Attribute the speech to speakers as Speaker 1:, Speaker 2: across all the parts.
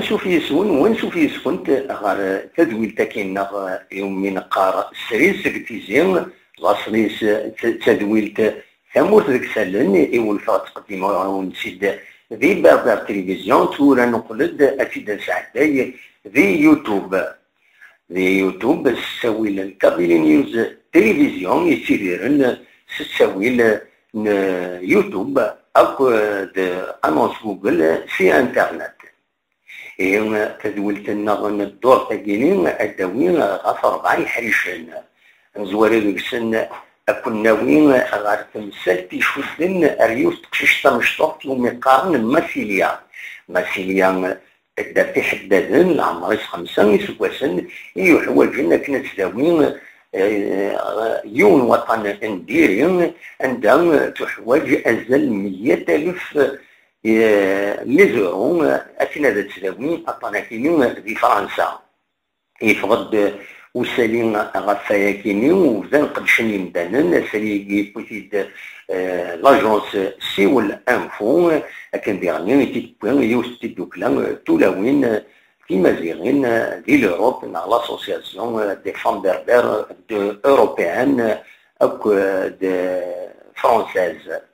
Speaker 1: ونشوف يسكنت غير تدويل تاكينا يومين قار سريس تيزين لاصريس تدويل ثمورت ذيك سالن يولفا تقديم ونسيد ذي بابا تلفزيون تورا نقلد أفيدا سعداي ذي يوتيوب سساويل الكابيل نيوز تلفزيون يسيرن سساويل يوتيوب أو أنونس جوجل في انترنت. تدولت النغن الدور تاكينين الدوين غف 4 حريشان نزواري ذيك السن أكون ناويين غير تمثال تيشودن أريوس تقشيش تمشطوط يومي قارن ماسيليا دارتي حدادن العمريس 5 يسواسن يحواجن كنا تداوين يون وطن نديرين عندها تحواج أزل 100,000 ليزورو أثناء ذات تداوين أطناكينين في فرنسا يفضل وسالين غفايا كيني وزان قدشن يمدانن سالي بوتيد لاجونس سيول انفو كان ديرني تيبوين يوستي دوكلا تولاوين في مزيغين دي لوروب نا لاسوسياسيون دي فام بربر دو اوروبيان او دي فرونسيز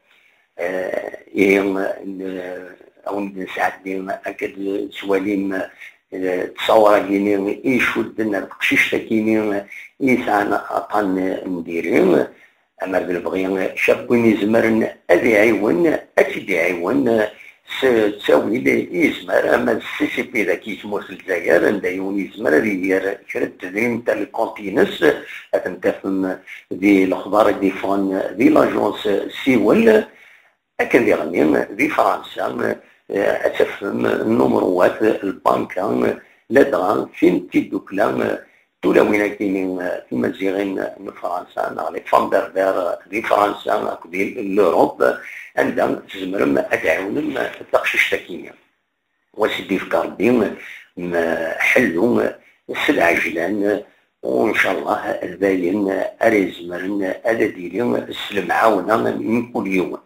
Speaker 1: او نساعد اكد سواليم تصور كيني يشدنا القشيش تاكيني يسعنا أطن نديرين أما بالبغي شابين يزمرن أذي عيون أتدي عيون تساوي لي يزمر أما السي بي ذاك يسمو في الجزائر عند يون يزمر يدير شرط تدريم تاع الكونتينس أتنتفهم ذي الأخبار دي فون ذي لاجونس سيول أكن دي غنيم ذي فرنسا أتفهم النمروات البنكة لدغا فين تيدوكلا تولاوين كاينين في مزيغين من فرنسا نغلي فام بربر دي فرنسا دي لوروب عندهم تزمرم أدعون تقشيش تاكينيا وسيدي في كاردين حلو السلعجلان وإن شاء الله الباين أريزمرن أداديرين السلم عاونا من كل يوم.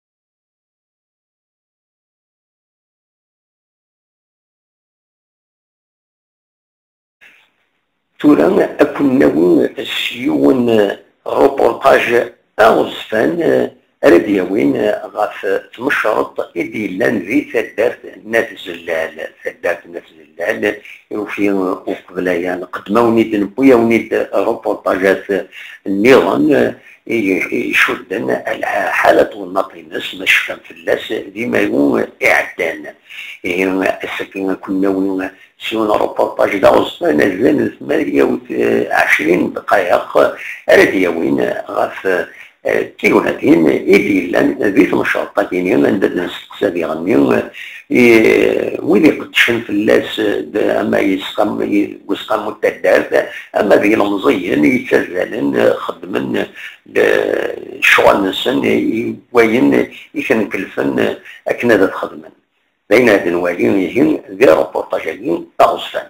Speaker 1: تورا أكون ناوي سيون روبورتاج أغزفان راديوين غاف تمشرط إدي لان ذي ثدارت ناس زلال وفي وقبلايا نقدما ونيد نبويا ونيد روبورتاجات النيران يشدن حالة والناطينس مشفى فلاس ديما يكون إعدان السكينة كنا وين سيون روبورتاج داوزنا نزل 28 دقائق راديوين غاف تيوناتين إيدي لان ذي مشرطة كاينين عندنا نستقسى ديالهم ويلي قدشن فلاس أما يسقم التدار أما ذي المزين يتزالن خدمن الشغل نسن وين يكنكلفن أكن هذا خدمن بين هاد الوالين يجين ذي روبورتاجين أغسطان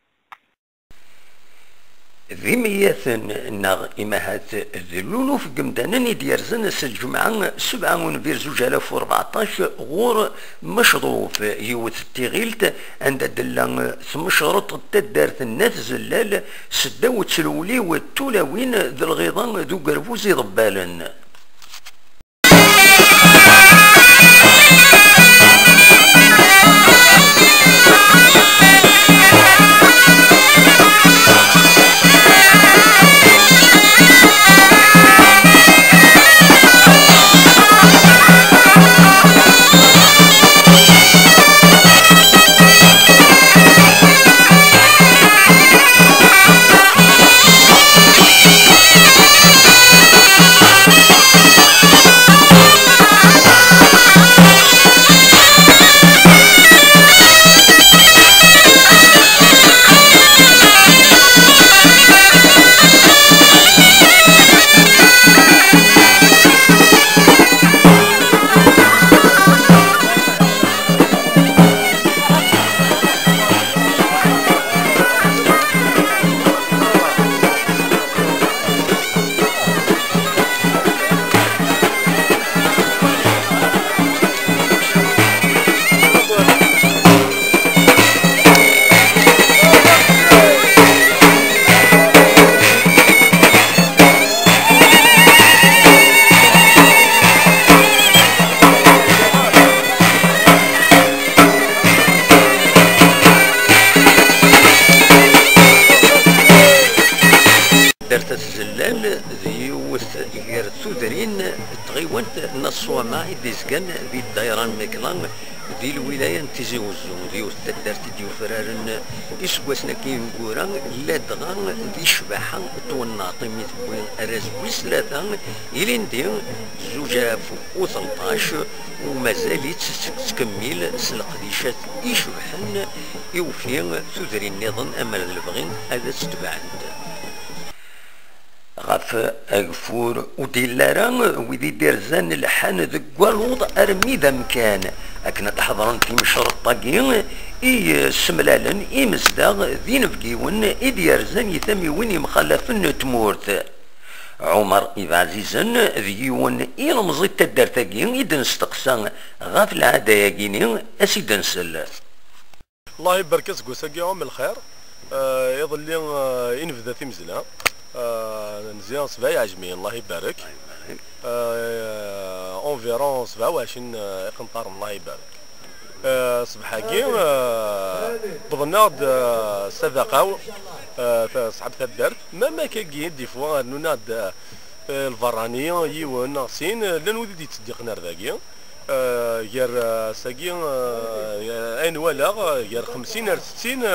Speaker 1: ذي مياثن ناغ إماهات ذلولو في قمدانني ديارزن الجمعة 7/2014 غور مشروف يوث التغيلت عند دلان ثمشرط تدارت الناس زلال سداو تسلولي والتولاوين ذي الغيضان ذو قربوزي ضبالن
Speaker 2: تغيونت نصوما ديزكان ذي الدايران ميكلان ذي الولاية تيزي وزو ذي تدارت ديو فرارن إسواسنا كين كورا لا دغان ذي شباحا توناطي ميتبوين أرازويس لاثا إلين دي زوجة فوق 13 ومازالت تكمل سلقديشات يشبحن يوفي تدري النظام أمل البغين هذا تتبعند غاف أغفور وديلارا ويدي ديرزان الحان ذكوالوض أرمي ذا مكان أكنا تحضرن في مشرطاقين إي سملالن إي مزداغ ذي نفقيون إي ديرزان يثمي وين مخلفن تمورت عمر إذا عزيزن ذيون إي رمزي تدارتاقين إي دنستقسان غاف العاداياقين أسي دنسل
Speaker 3: الله يبارك سقوساقي عم الخير يظل ينفذ في مزنا نزيان 7 عجمي الله يبارك اونفيرون 27 قنطار الله يبارك صبحاكي بضنا صدقاو صعب تدرت ما كاكي دي فوا نوناد الفراني يون ناقصين لان ودي تصدقنا رداكي غير ساكي ان ولا غير 50 60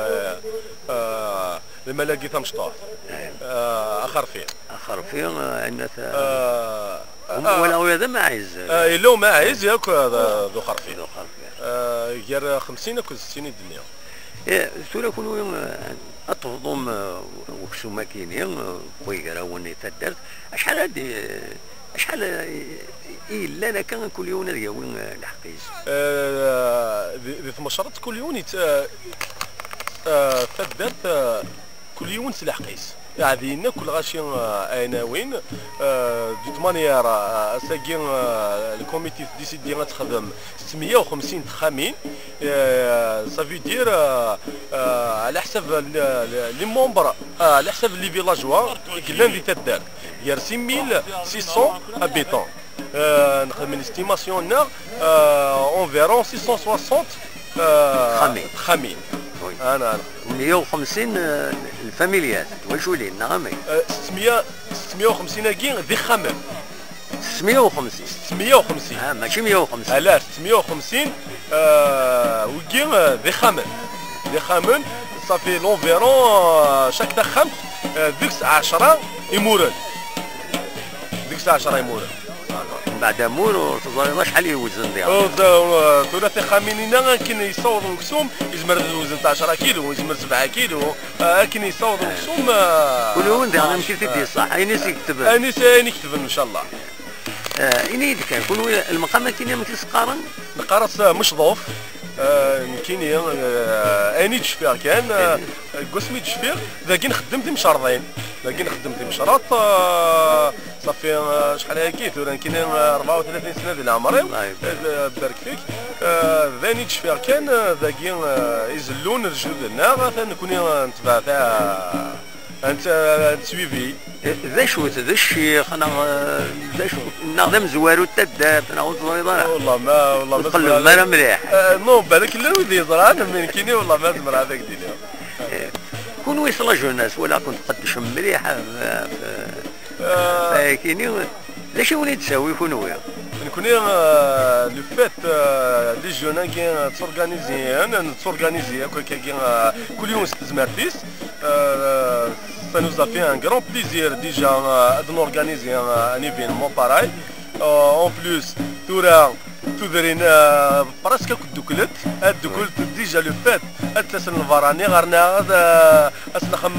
Speaker 3: الملاقي ثمشطاح اخر فيه
Speaker 2: عندنا ولا هذا ما عايز
Speaker 3: لو ما عايز ياك ذو خرفي غير 50 كل 60 الدنيا
Speaker 2: سورة كونوا اطفضهم وكسو ماكينين ويقرا وني تدرت شحال هادي شحال الا انا كان كل يوم ديال الحقيس
Speaker 3: ذي ثمشرت كل يوم تدرت كل يوم سلاحقيس قاعدين كل غاشي عناوين دو مانيير ساكين الكوميتي ديسيدي غتخدم 650 تخامين صافي دير على حساب لي مونبر على حساب لي فيلاجوا كلان اللي تدار غير 6600 ابيتون نخدم الاستيماسيون نا اونفيرون 660 تخامين
Speaker 2: انا 150 الفاميليات وشولين نعم
Speaker 3: 650 كين ذي خمم
Speaker 2: 650 ماشي 150
Speaker 3: لا 650 وكين ذي خمم صافي لونفيرون شاك دخمت ديكس 10 يمورن
Speaker 2: بعد مور وتظل شحال يوزن ديالو
Speaker 3: ثلاثي خامينينا كاين يصور الكسوم يزمر الوزن تاع 10 كيلو يزمر 7 كيلو كاين يصور الكسوم
Speaker 2: كل يوم ديالنا يمكن تدي صح انيس يكتب
Speaker 3: انيس يكتب ان شاء الله
Speaker 2: اني كان كل المقام كاين ما تسقارن
Speaker 3: نقرص مش ضوف كاين اني تشفير كان قسمي تشفير لكن خدمت مشرطين مشرط صافي شحال هاكي ثورا كاين 34 سنه ديال عمري بارك فيك ذاني تشفير كان ذاكي يزلون الرجل ديالنا نكون نتبع تاع انت سويفي
Speaker 2: ذا الشيخ انا ذا شو نخدم زوارو تدات انا
Speaker 3: والله ما
Speaker 2: تقلب ما مليح
Speaker 3: نو بالك لا ودي يزرع انا من كيني والله ما زمر هذاك ديالي
Speaker 2: كون ويصلجوا الناس ولا كنت قدش مليحه كيني لا شي وليد تساوي كونوا
Speaker 3: نكون لو فات لي جون كي تسورغانيزي كل يوم 6 زمارتيس ça nous a fait un grand plaisir déjà de organiser un événement pareil. En plus, تودرين براسك كدوكلت الدوكلت ديجا لو فات اتلسن الفراني غرنا اسنخم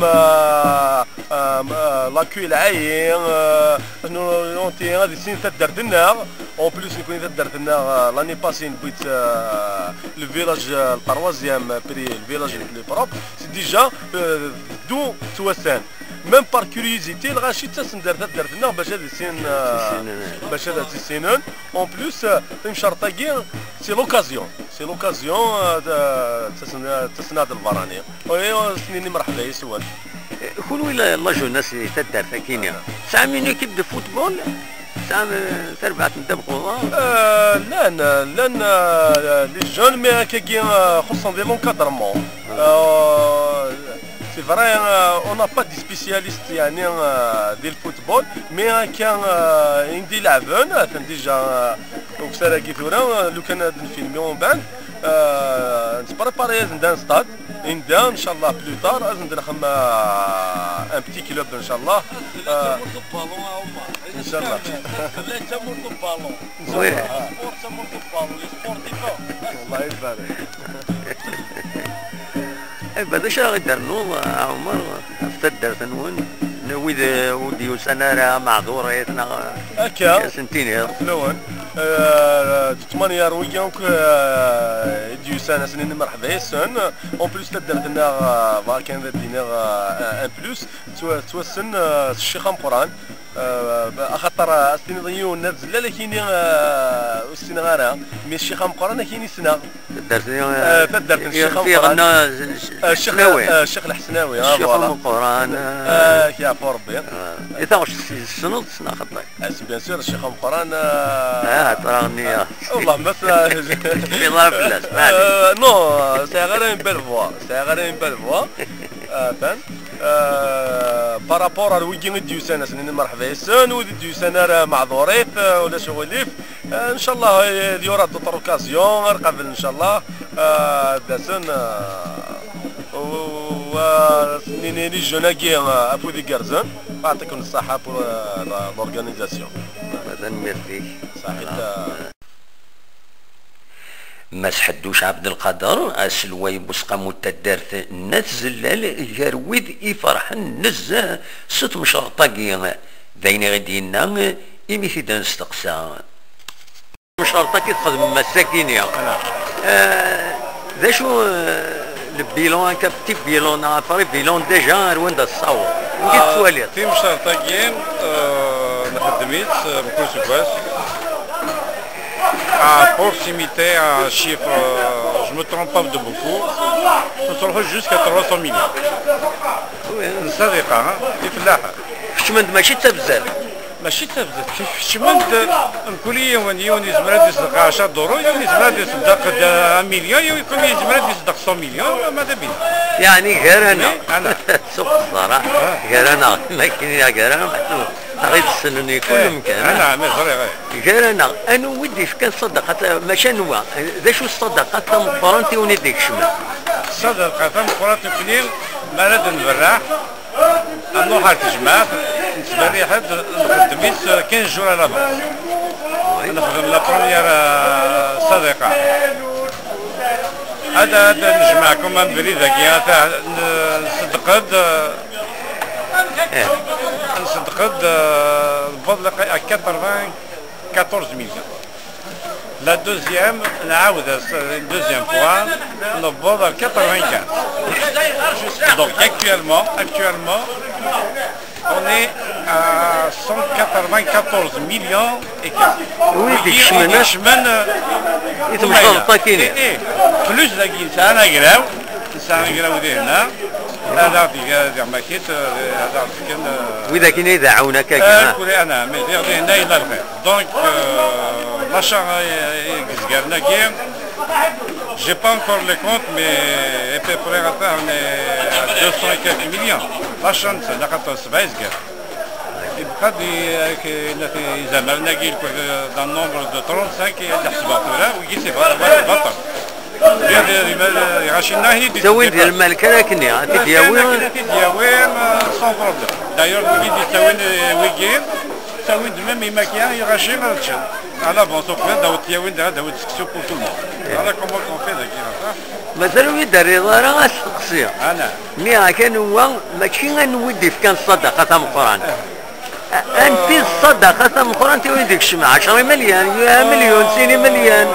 Speaker 3: لاكوي العاين نونتي غادي سين تدرت لنا اون بليس نكون تدرت لنا لاني باسين بغيت لو فيلاج البروازيام بري الفيلاج لي بروب سي ديجا دو توسان ميم بار كوريوزيتي الغاشي تسندر درتنا باش هذا السين باش هذا السنين اون بليس تمشرطاكي سي لوكازيون تسناد الفراني وي سنيني مرحبا يسوان
Speaker 2: كون ولا لا جوناس تدار فكينيا ساعه من يكب فوتبول ساعه تربعت ندبقوا
Speaker 3: لان لي جون مي كي خصهم دي لونكادرمون C'est vrai, on n'a pas de spécialistes يعني ديال الفوتبول مي كان عندي لاعبين ديجا وكسراكي ثورا لو كان هاد الفيلم من بعد نتبريباري عندنا ستاد عندنا ان شاء الله بلو تار عندنا خما ان بتي كلوب ان شاء الله ان شاء الله لا تمر بالون
Speaker 2: وي
Speaker 3: تمر بالون الله يبارك
Speaker 2: بعد اش راه يديروا عمر في الدرس نون نويد وديو سنه معذوريتنا
Speaker 3: هكا
Speaker 2: سنتين
Speaker 3: نون تمانية رويا ديو سنه سنين مرحبا يسن اون بلوس درنا كان دينا ان بلوس توسن الشيخ مقران خاطر استنيضيون نزل لا كاينين السنغاره مي الشيخ مقران كاين سنه
Speaker 2: درسنا
Speaker 3: تدرت الشيخ
Speaker 2: مقران
Speaker 3: الشيخ الحسناوي
Speaker 2: الشيخ مقران
Speaker 3: يا ربي
Speaker 2: اذا واش السنوط سنا خطاي
Speaker 3: بيان سور الشيخ مقران
Speaker 2: تراني
Speaker 3: والله مثلا
Speaker 2: في ظرف الناس
Speaker 3: نو سي غير ان بيل فوا سي غير ان بيل فوا فهمت بارابور الويكيند ديو سنه سنين مرحبا يسن وديو سنه معذوريت ولا شغليف ان شاء الله يورا دوطر اوكازيون قبل ان شاء الله داسن وسنين لي جوناكي ابو دي كارزون يعطيكم الصحه بور لورغانيزاسيون
Speaker 2: هذا ميرسي
Speaker 3: صحيح
Speaker 2: ما سحدوش عبد القادر اسلوي بسقا متدارت الناس زلال جارويد يفرح النز ست مشرطاكي داين غدينا إميثي دا نستقسى مشرطاكي تخدم مساكين يا ذا شو البيلون هكا بتي بيلون عفري بيلون ديجا روان دا الصور كي تسوالي
Speaker 4: في مشرطاكيين نخدميت بكل سكواس à proximité, un chiffre, je ne me trompe pas de beaucoup, on se retrouve jusqu'à 300 millions. السرقة في الفلاحة.
Speaker 2: شمند ماشي تبزال.
Speaker 4: ماشي تبزال، في شمند الكلية ونيون يزمرد يصدق 10 دورو، يزمرد يصدق 1 مليون، يكون يزمرد يصدق 100 مليون، ماذا بينا؟
Speaker 2: يعني غير أنا.
Speaker 4: أنا.
Speaker 2: سوق الصراحة غير أنا، لكن يا غير أنا محسوب. غير تسنني كل مكان.
Speaker 4: أنا غير.
Speaker 2: غير أنا ودي في كان صدقة ماشي نوع، ذا شو الصدقة مقارنة ونديك شمال.
Speaker 4: الصدقة مقارنة كلين مرض نبرح، نروح على الجماعة، نتبري حد نخدميت 15 جور على بعض. نخدم لا بروميير صدقة. هذا نجمعكم نبري ذاك نصدقد بفضل 94 مليون. La deuxième, deuxième fois, nous avons 95. Donc actuellement, on est à 194 millions et quelques.
Speaker 2: Oui, des chemins.
Speaker 4: Plus la guine, c'est un agréable. C'est un agréable هنا. هذا في ماكيت هذا كان
Speaker 2: واذا كاين يدعونك كاع
Speaker 4: كولي انا مي هنا الى الخير دونك l'achat يزقرنا كاين j'ai pas encore les comptes mais à peu près on est à 200 et quelques millions l'achat نتسنى خاطر 7 يزقر يبقى زعما كاين dans le nombre de 35 اللي حسبها ويجي سي بطل
Speaker 2: زوين ديال الملك راكني تدياوين
Speaker 4: سون بروبليم دايور كي تساوين ويكين تساوين ميم ماكيان يغاشي غاتشد على بون سوق داو تياوين داو تسكسو بور تو المون على كومون كون في ذاك
Speaker 2: مثلا يدار راه الشخصيه
Speaker 4: انا
Speaker 2: مي كان هو ماشي غنودي في كان صدقه تاع القران انت الصدقه تاع القران تيوديك شمع 10 مليون مليون 2 مليون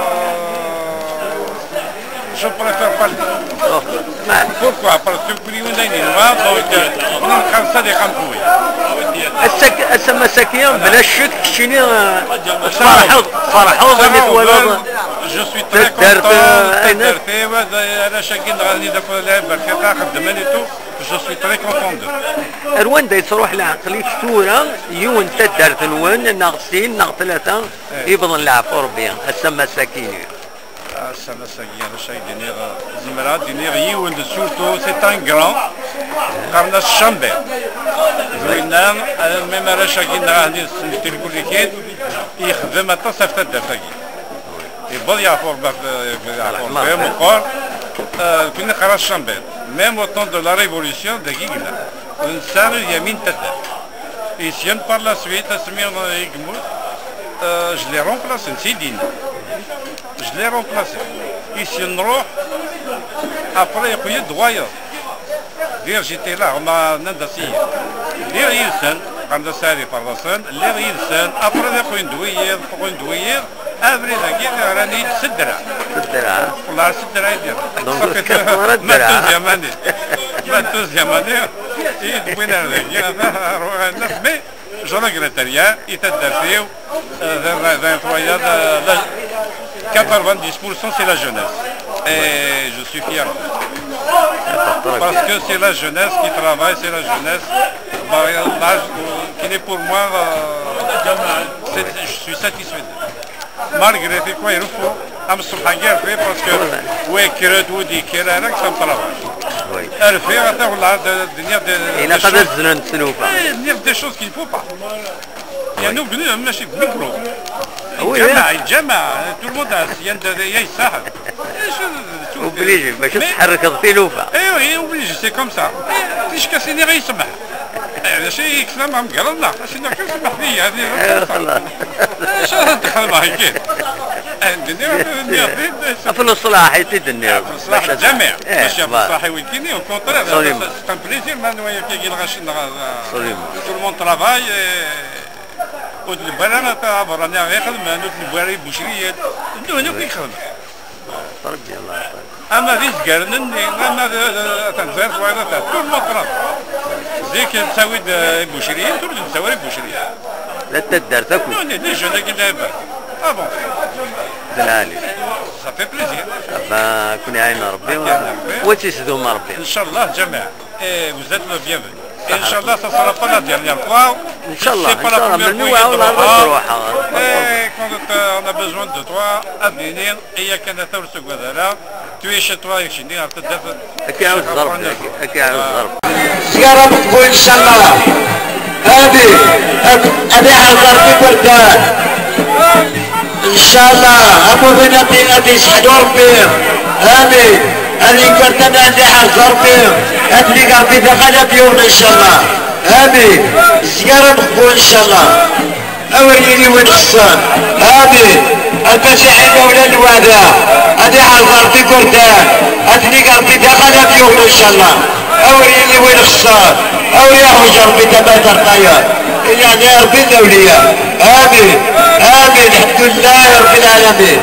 Speaker 4: Je préfère pas le dire. Pourquoi? Parce que كل يوم دايرين دونك ça des campouilles.
Speaker 2: المساكين بلا شك شنو فرحوا غادي تولوا.
Speaker 4: Je suis très content. أنا شاكين غادي داك البركة خدمني تو. Je suis très content d'eux.
Speaker 2: رواندا تروح لعقلي فتورة يون تدارت نوان ناقصين ناق 3 يبضن العفو ربي المساكين.
Speaker 4: Ça, c'est un grand. قرنا الشامبير زوينا ميم راه شاكينا غادي نسجل كل كيد يخدم اطاس في الدرتاكي يبغى يعرفوا فيهم وقال كنا قرا الشامبير ميم au temps de la révolution de Guigna نسال اليمين تدر يسيان par la suite اسمير يقموت je l'ai remplacé نسيدين je l'ai remplacé يسيان نروح après يقول دوايا دير جيتي لا هما ندسيه دير يلسن عند ساري فرسان اللي يلسن افرض يقول دوير ابري ذاك راني تسدرا والله تسدرا يدير ما تزيماني وين هذاك مي جو ريغريت ريان يتدر فيه 90% c'est la jeunesse et je suis fier parce que c'est la jeunesse qui travaille, c'est la jeunesse qui est pour moi je suis satisfait malgré quoi il faut am subhanallah parce que ouais كرد ودي كراك ça me travaille الفي غتاخذ الدنيا
Speaker 2: الى قدر الزنان تسلوفه
Speaker 4: dire des choses qu'il ne faut pas يعني بني ماشي بميكرو الجامعة tout le monde يساعد
Speaker 2: اوبليجي باش تحرك الثلوفه
Speaker 4: ايوا اوبليجي سي كوم سا تيش كاسيني غيسمح هذا شيء كلام عم قالنا شنو كنسمح لي هذه
Speaker 2: خلاص
Speaker 4: اش دخل معايا كاين
Speaker 2: في الصلاح يتدني
Speaker 4: في الصلاح الجامع ماشي في الصلاح ويكيني او كونترير سي ان بليزير مان ويا كي غاشنا تو المون ترافاي ود البلانه تاع براني غيخدم نوت البواري بوشريات الدنيا كيخدم
Speaker 2: ربي الله
Speaker 4: اما ذي زكرنني اما تنزير صويره تاع كل مطرف زيك تساوي بوشريه تولي تساوي بوشريه
Speaker 2: لا تدار تاكل
Speaker 4: لي جون كي دابا بون
Speaker 2: دلالي
Speaker 4: صافي بليزير
Speaker 2: ما كون عين ربي وتسدوم ربي
Speaker 4: ان شاء الله جماعه وزاد لو بيان ان شاء الله ça sera pas la dernière fois
Speaker 2: ان شاء الله من نوع ولا نروحها
Speaker 4: quand on a besoin de toi à venir et كان ثور سكوادرا tu es chez toi يشني تدف
Speaker 2: اكي عاوز ضرب اكي عاوز ضرب
Speaker 5: سيارة بتقول ان شاء الله هذه على ضربي بردان ان شاء الله ابو بناتي ادي سحدور بير هذه كرتنا عندي على ضربي هذه قلبي دخلت يوم ان شاء الله هذه سيارة بتقول ان شاء الله اوريني وين خصان هذه البشعين ولا الوادع هذه على ضربي بردان هذه قلبي دخلت يوم ان شاء الله اوريني وين خصان اورياه جربي تبادر طيار يعني ربي الاولياء امين الحمد لله رب العالمين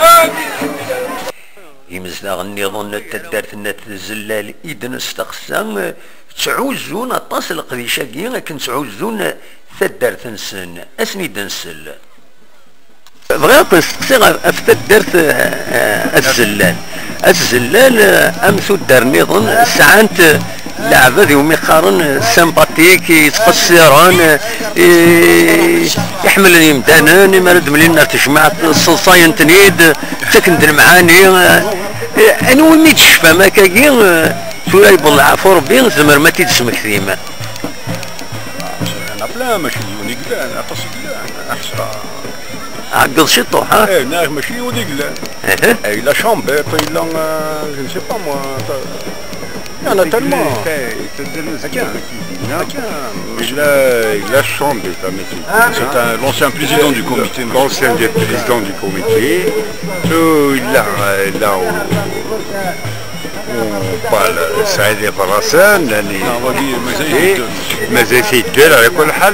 Speaker 2: يمزنا النظام تدارت الزلال إذن استقسام تعوزون الطاس القديشة لكن تعوزون تدارت نسن أسني دنسل بغيت نستقسي في تدارت الزلال أمثو دار نظام ساعات لعبة ذي وميقارن سمباتيك يتقصرون يحمل يمدانن مرد ملينا تجمع الصلصاين تنيد تكند المعاني انا وين تشفى ما كاين تولا يبون عفو ربي زمر ما تيتسمك ثيما
Speaker 6: انا بلا ماشي يونيك لا انا قصدي احسن
Speaker 2: عقل شي طوح ها
Speaker 6: ايه لا ماشي يونيك لا اي لا شامبر الا جو نسي با موا انا تالمون la chambre est un métier. C'est l'ancien président du comité. L'ancien président du comité. Là où on parle Saïd Farassan, mais c'est على كل حال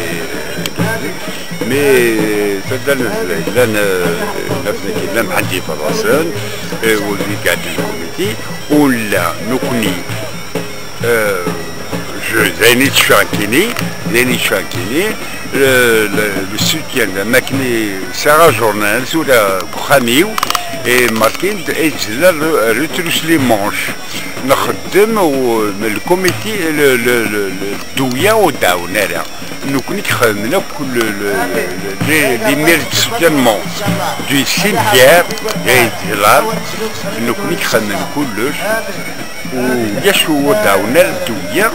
Speaker 6: mais لنا محدي فراسان واللي قاعد في الكوميتي ولا نكوني زيني تشانكيني le soutien de Makni Sarah Journal sur la Khamio et Martin et retrousse les manches. نخدم le comité le douya au downera. Nous connaissons كل les mails de soutènement du cimetière et de là nous connaissons كلش ويشو داونا الدوية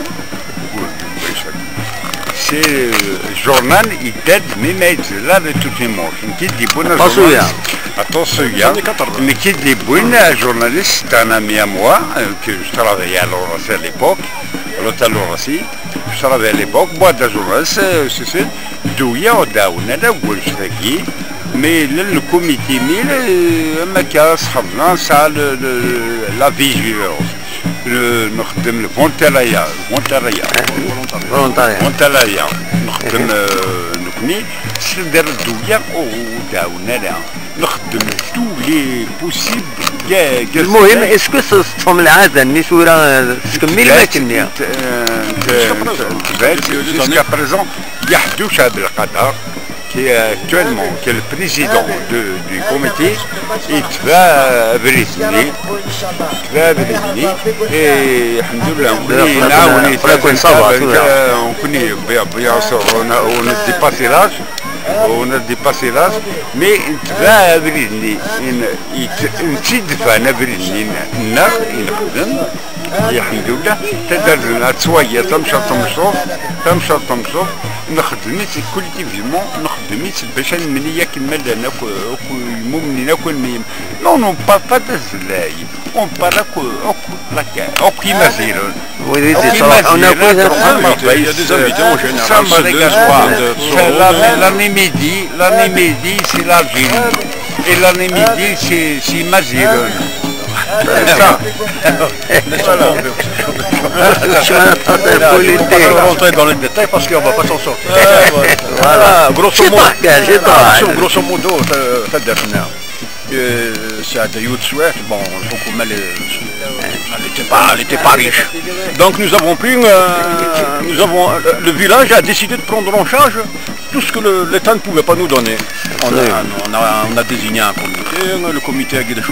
Speaker 6: سي جورنال يداد مما يتزلا لتوتيمور نكيد لي بونا جورناليست اتونسيا نكيد لي بونا جورناليست انا ميا موا كو جو ترافاي على لوراسي ليبوك لوتال لوراسي جو ترافاي ليبوك بوا دا جورناليست سي دويا وداونا لا وشتاكي مي للكوميتي ميل اما كان صحابنا سا لا فيجيلونس نخدم الفونتاليا نخدم نكني سندر الدوية وداونا لها نخدم تو لي بوسيبل
Speaker 2: المهم اسكو صفتهم العادة الناس ولا تكمل ما كنيا
Speaker 6: جوسكا بريزون يحدو شعب القطر qui est actuellement qui est le président du comité يتبع بريزني et alhamdoulilah نكوني نعاوني نكوني بيان سور on dépasse l'âge on a dépassé l'âge mais نتبع بريزني نتشد فانا بريزني نخدم الحمد لله تدرنا شويه تمشى تمشط نخدميت كوليتيفمون نخدميت باش نمنيا كما لنا مؤمنين كل نون با با دزلاي اون با اوكي مازيرون l'année midi c'est l'Algérie et l'année midi c'est Maziron.
Speaker 3: On va rentrer dans les détails parce qu'on va pas s'en sortir. Voilà, grosso modo, c'est Youth Sweat, bon, elle n'était pas riche. Donc nous avons le village a décidé de prendre en charge tout ce que l'État ne pouvait pas nous donner. On a désigné un comité, le comité a guidé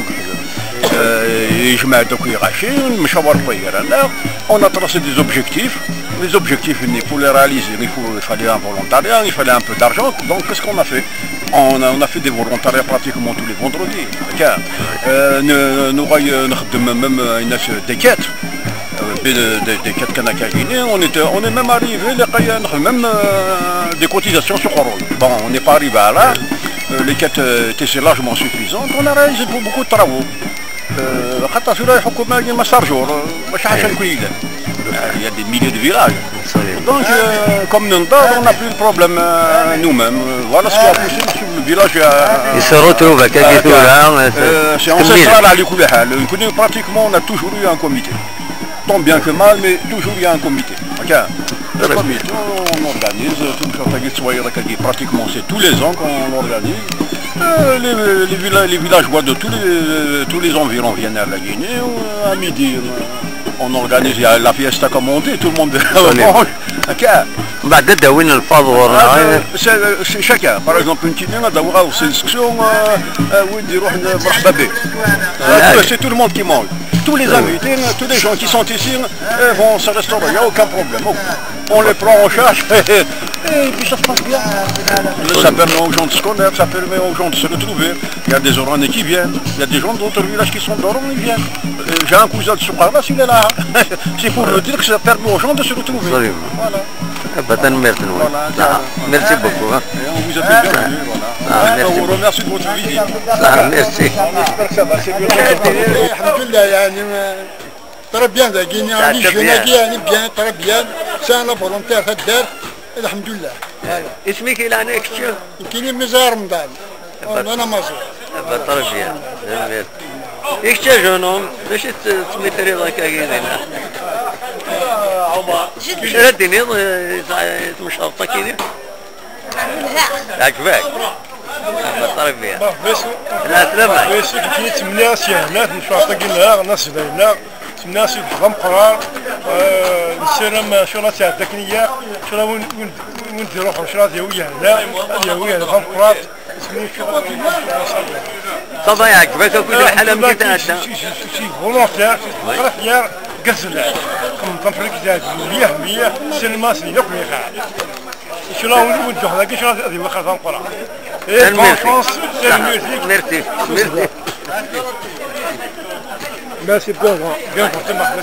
Speaker 3: on a tracé des objectifs. Les objectifs, pour les réaliser, il fallait un volontariat, il fallait un peu d'argent. Donc qu'est-ce qu'on a fait? On a fait des volontariats pratiquement tous les vendredis. Nous avons même des quêtes. Des quêtes canacagines, on est même arrivé, même des cotisations sur Corol. Bon, on n'est pas arrivé à là, les quêtes étaient largement suffisantes, on a réalisé beaucoup de travaux. Il y a des milliers de villages. Donc, comme nous, on n'a plus de problème nous-mêmes. Voilà ce qui a poussé le village à...
Speaker 2: Il se retrouve à
Speaker 3: c'est ancestral à l'écouléhal. Pratiquement, on a toujours eu un comité. Tant bien que mal, mais toujours il y a un comité. Le comité, on organise, pratiquement c'est tous les ans qu'on organise. Les villageois de tous les environs viennent à la Guinée. À midi, on organise la fiesta comme on dit, tout le monde mange. C'est chacun. Par exemple, une Guinéenne d'avoir une sélection c'est tout le monde qui mange. Tous les invités, tous les gens qui sont ici vont se restaurer, il n'y a aucun problème. On les prend en charge et puis ça se passe bien. Ça permet aux gens de se connaître, ça permet aux gens de se retrouver. Il y a des Oranais qui viennent, il y a des gens d'autres villages qui sont d'Oran, ils viennent. J'ai un cousin de Soukarlas, il est là. C'est pour le dire que ça permet aux gens de se retrouver. Voilà.
Speaker 2: Merci beaucoup.
Speaker 3: On vous a fait bienvenue. On vous remercie de votre visite.
Speaker 2: Merci.
Speaker 3: J'espère que ça va, c'est bien.
Speaker 7: ترى بيان ذا جيني أنا جينا يعني بيان ترى بيان سنة فولنتير في الدار الحمد لله.
Speaker 2: اسمك إلى أنا كشوف؟
Speaker 7: كيني مزار رمضان. أنا مصر.
Speaker 2: بطل بيان. إيش جونهم؟ ليش تسمي رضا كاجينا؟ شردني مش شرطة كذي. عجبك؟ بطل بيان. لا سلامة.
Speaker 3: بس كنتي تمنى سيهلات مش شرطة كذا ناس هنا. الناس يفهم قرار السلام شو راه تاع التكنيه شو راه وين تروح شو راه هويه لا هويه فهم قرار اسمي شو
Speaker 2: صافا يعجبك كل الحاله من تاعنا
Speaker 3: شي فولونتير راه قزل كم فريق تاع 100 سينما سي ياكل يخا شو راه وين تروح لك شو راه هذه واخا فهم قرار اي بون شانس ميرسي Merci bien porté ma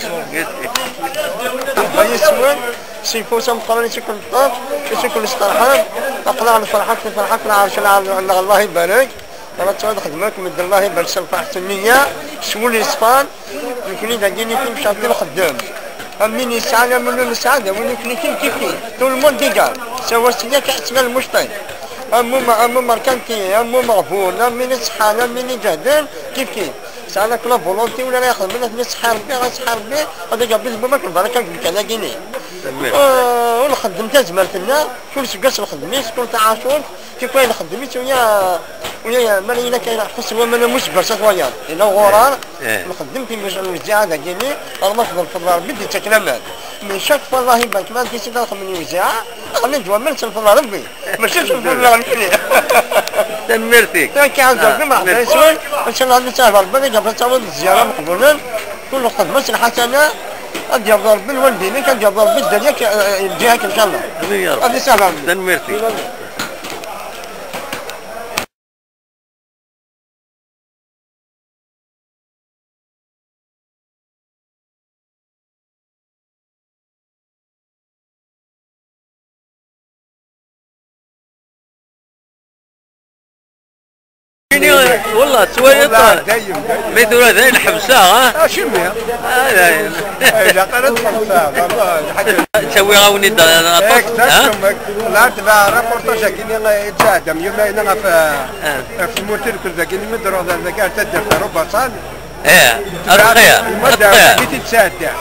Speaker 8: يسوى سيفوسا مقرن يسكن الطاف يسكن الاستراحات أقنع الفرحات في فرحات العرش الله يبارك أنا تعود خدمات مد الله يبارك سلفة حسنية سمول الإسفان يمكن إذا جيني في مشاكل الخدام أمين السعادة من السعادة ويمكن كيف tout le monde égal سوى سياك أسماء المشتري أمو مركنتي أمو مغفور أمين إسحان أمين جهدان كيف سألنا كل فولونتي ولا ياخذ منك نسحر به غسحر به هذا جاب لي بمك البركة كنا جيني ونخدم تزمرتنا كل سقاس نخدميس كل تعاشور كيف وين نخدميس ويا مالينا كاين حس هو من مسبر سطويان إلا غوران نخدم في الوزاعة ذا جيني الله يفضل في الله بدي تكلمات من شك والله يبارك ما كيس داخل من الوزاعة خلينا نجوا من سلف الله ربي ماشي سلف الله ربي
Speaker 2: تنمرتك
Speaker 8: كان زوجي ما حدا يسوي إن شاء الله نسافر ربنا قبل تعود الزيارة مقبولا كل خدمة الحسنة قد يفضل بالوالدين قد يفضل بالدنيا يجيك إن شاء الله هذه سهلة
Speaker 2: تنمرتك والله سويطة مثل هذا الحبسة ها؟
Speaker 3: شميها
Speaker 2: هذا
Speaker 3: إذا قرأت خمسة والله
Speaker 2: تسوي غاوني
Speaker 3: ها؟ لا تبع رابورتاج كيني يتساعدم يوم هنا في موتير كل كيني مدرو ذا كان تدير ربع صال
Speaker 2: أتقيا
Speaker 3: أتقيا كي تتساعد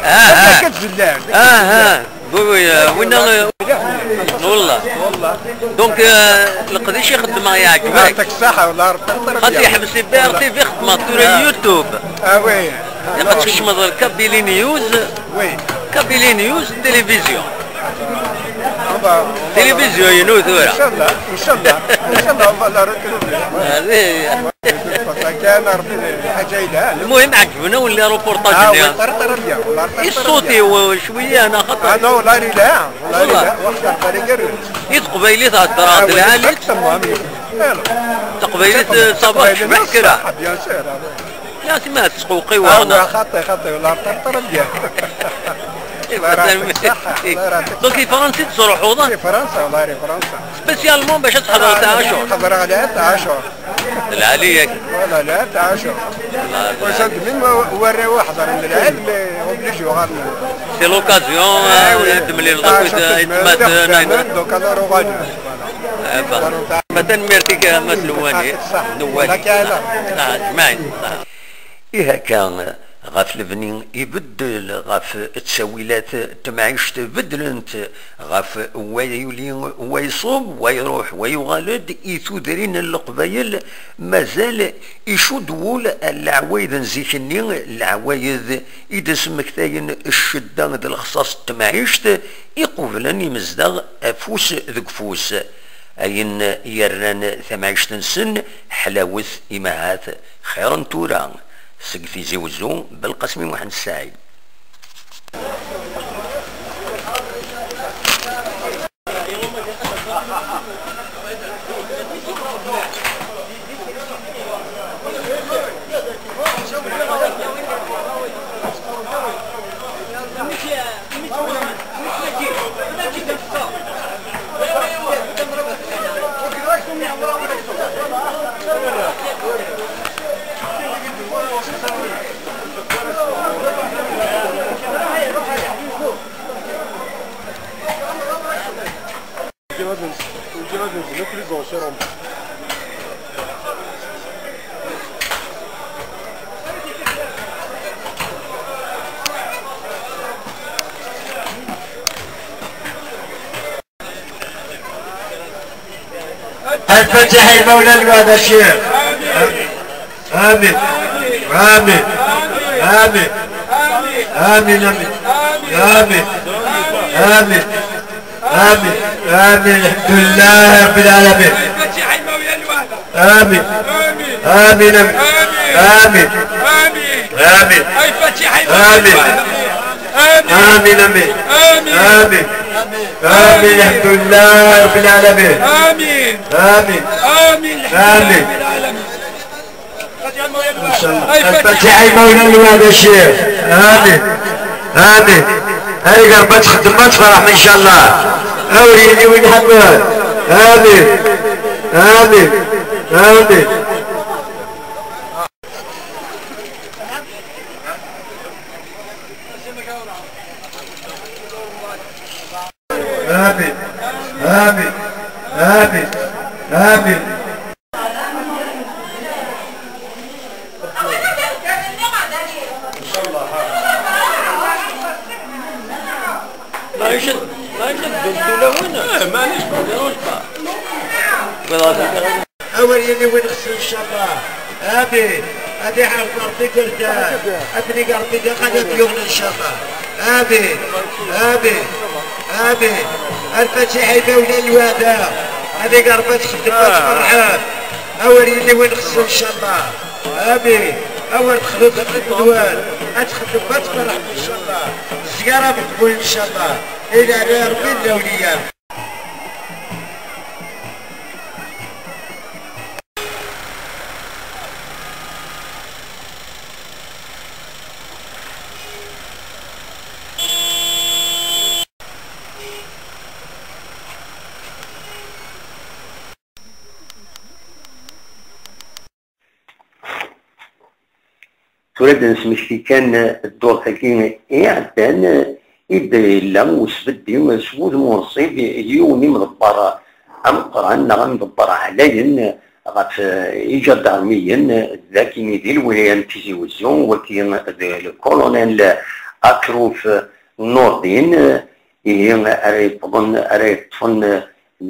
Speaker 2: وين والله دونك القديش يخدم يعجبك
Speaker 3: يعطيك الصحة والله
Speaker 2: خاطر يحبس بيرتي في خدمة طول يوتيوب
Speaker 3: وي
Speaker 2: يقدر تشمض كابيلي نيوز
Speaker 3: وي
Speaker 2: كابيلي نيوز تلفزيون تلفزيون ينو ثورة
Speaker 3: ان شاء الله ان شاء الله ان شاء الله والله
Speaker 2: هذه
Speaker 3: كان حاجة إلها
Speaker 2: المهم عجبنا ولا روبورتاج الصوتي وشوية أنا خطأ
Speaker 3: أنا والله لا والله وقت الطريق
Speaker 2: يتقبيلي تهدر العالي تقبيلي صباح شبح كرا يا سما تسقوقي وانا
Speaker 3: خطي والله طرطر بيا
Speaker 2: دونك فرنسي تصرحوا
Speaker 3: في فرنسا والله في فرنسا
Speaker 2: سبيسيالمون باش تحضر تاع اشهر
Speaker 3: حضر عليها تاع اشهر
Speaker 2: العالية
Speaker 3: ولا لا تاع اشهر وصلت من وريوا حضر من العلم اوبليجيو غادي
Speaker 2: سي لوكازيون تملي الغد
Speaker 3: دوك انا روغادي
Speaker 2: مثلا ميرتيك مسلواني نوالي جمعين إيه كان غاف البنين يبدل غاف التسويلات تمعيش تبدلنت غاف ويولي ويصوب ويروح ويغالد يثودرين القبايل مازال يشدول العوايد نزيكني العوايد إذا سمكتاين الشدة د الخصاص تمعيش يقبلن يمزدغ أفوس ذك فوس أين يران ثمعيش سن حلاوث إمهات خيرا توران سقفي زوزو بالقسم محمد السعيد
Speaker 5: الفتح المولى الوعد الشيخ آمين آمين آمين آمين آمين آمين آمين آمين الحمد لله رب العالمين آمين آمين آمين آمين آمين آمين آمين آمين آمين الحمد لله رب العالمين آمين آمين آمين آمين ان شاء الله. الفاتحه مولانا الوالد الشيخ. امين امين. هاي قربت تخدم ما تفرح ان شاء الله. اوريني وين حبات. امين امين امين. آمين آمين آمين آمين.
Speaker 2: ما يشد قلتوا له وين؟ معليش ما داروش
Speaker 5: أول يلي وين خصو إن شاء الله. آمين. هذه حرف ربي قردان أبني قربي قد ديون إن شاء الله. آمين آمين آمين. الفاتحة مولى الوادة هذه قربت خدمات فرحان. أول يلي وين خصو إن شاء الله. آمين. أول تخلط الدوال أتخدم ما تفرح إن شاء الله. الزيارة بقبول إن شاء الله. إلى ربي الأولياء.
Speaker 1: تريد نسمشتي كان الدور ثقيل يعدان إلا وسبدي سود منصب يوني مضبر أمقران مضبر عليا غاف إيجاد عرميا ذاكيني ذي الولاية تيزي وزيون وكين الكولونيل أكروف نوردين أريطفن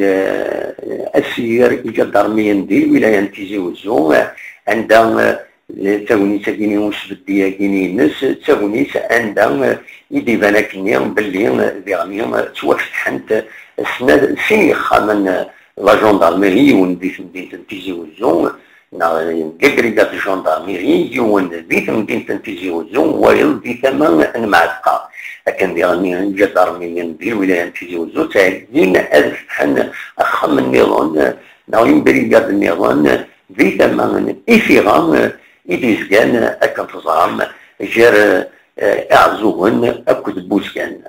Speaker 1: أسير إيجاد عرميا ذي الولاية تيزي وزيون عندها تاوني ساكيني وسبدية كيني ناس تاوني عندها يدي بانا كني بلي ذي توفتحنت سيخا من لا جوندارميري ونديت مدينة تيزي وزون كبريكات الجوندارميري يون ديت مدينة تيزي وزون ويل دي ثمان المعتقة لكن دي جدارميا دي الولاية تيزي وزون تعدين أفتحن أخم النظام ناوين بريكات النظام دي ثمان إفيغام إديسكان أكن تظام جار أعزوهن أكد بوسكان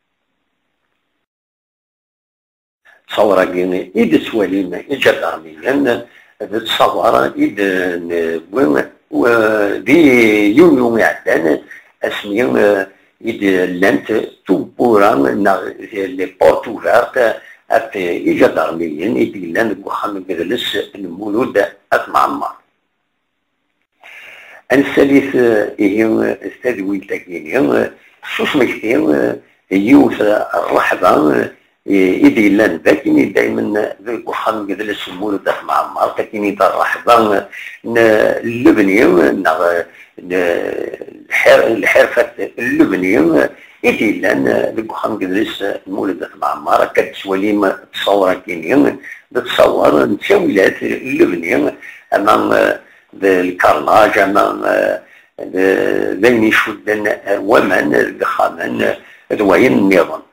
Speaker 1: تصور كيني إد سواليم إجدارميا تصور إد نبوين ودي يوم يعدان اسمي إد لانت توبوران لي بورت اوفارت أت إجدارميا إد لان بوخام كدلس المولود أت معمر الثالث هي استدوي تاكيني شوش مكتين يوث الرحبة إيدي لان ذاكيني دايما ذاك وخام كدلس المولود أت معمر تاكيني دا الرحبة اللبني الحرفة اللبني إيدي لان ذاك وخام كدلس المولود أت معمر كتسواليم تصور كيني تصور نتاولات اللبني أمام بالكرناج أمام ذين يشدن ومن الخامن ذوين النظام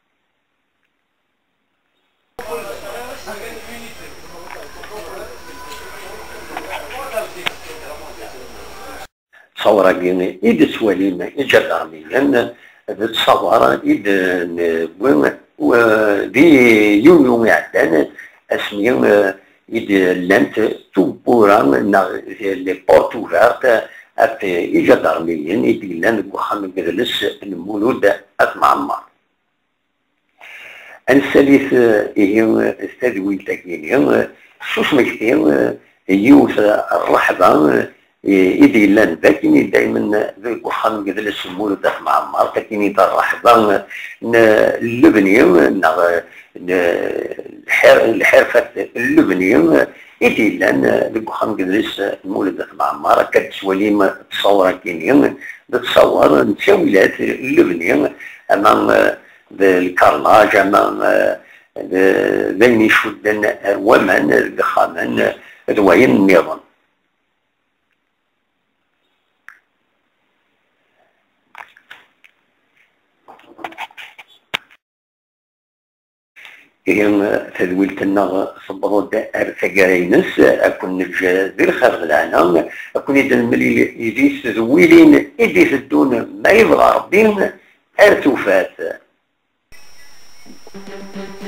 Speaker 1: تصور كيني إيد سواليم إجدارميا تصور إيد نبوين ودي يوم يعدان اسمي إد لانت توبوران لي بورت اوفارت أت إجدارميا إد لان بوخام كدلس المولود أت معمر الثالث هي استدوي تاكيني شوش مكتين يوث الرحبة إيدي لان ذاكيني دايما ذاك وخام كدلس المولود أت معمر تاكيني دا الرحبة اللبني الحرفة اللبني إيدي لان ذاك وخام كدلس المولود أت معمر كتسواليم تصور كيني تصور نتاولات اللبني أمام الكرناج أمام ذين يشدن ومن الخامن ذوين النظام إهم تذويلتنا صبروا أرتقارينس أكون الجزائر خارج العالم أكون إذا الملي يديس ذويلين يديس الدون ما يبغى ربين أرتوفات.